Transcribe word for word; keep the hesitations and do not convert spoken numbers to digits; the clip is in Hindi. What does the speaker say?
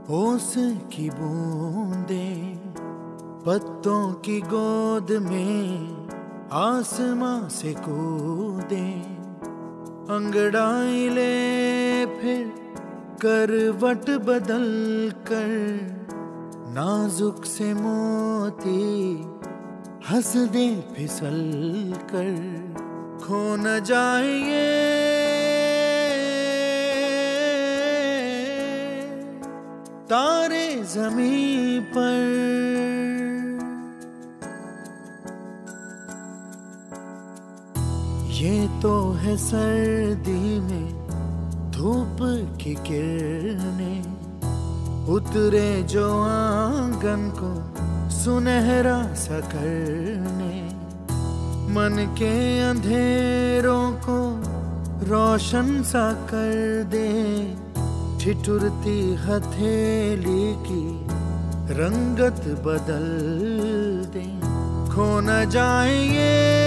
ओस की बूंदें पत्तों की गोद में आसमां से कूदे, अंगड़ाई ले फिर करवट बदल कर, नाजुक से मोती हंस दे फिसल कर, खो न जाए ये तारे ज़मीं पर। ये तो है सर्दी में धूप की किरणें, उतरे जो आंगन को सुनहरा सा करने, मन के अंधेरों को रोशन सा कर दे, ठिठुरती हथेली की रंगत बदल दे, खो न जाए ये